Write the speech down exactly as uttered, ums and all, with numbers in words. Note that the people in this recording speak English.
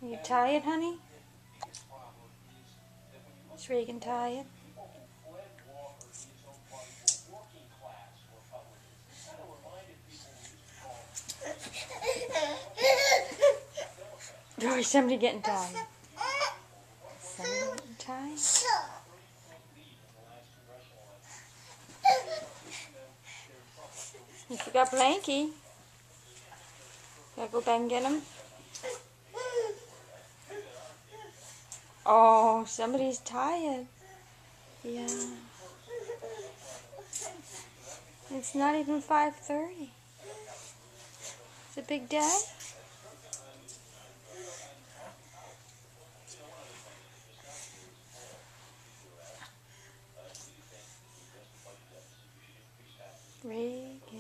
Are you tired, honey? Is Reagan tired? Or is somebody getting tired? Somebody getting tired? You forgot Blanky. Gotta go back and get him. Oh, somebody's tired. Yeah. It's not even five thirty. It's a big day. Reagan.